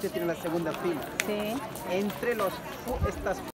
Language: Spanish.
usted tiene la segunda fila. Sí. Entre estas